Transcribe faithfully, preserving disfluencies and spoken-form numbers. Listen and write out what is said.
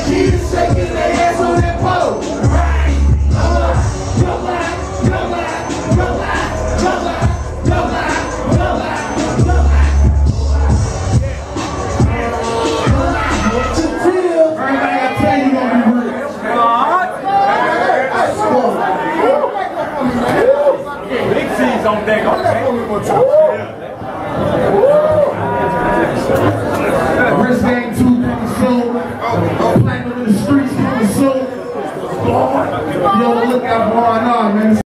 Kids shaking their ass on that pole. Right. Don't lie, don't lie, don't lie, don't lie, don't lie, don't lie, don't lie, don't lie. What you feel? Everybody got to tell you gonna be rich. Big C's on deck, okay? Wrist game two coming soon. Platinum in the streets coming soon. Yo, look out for R N R, man.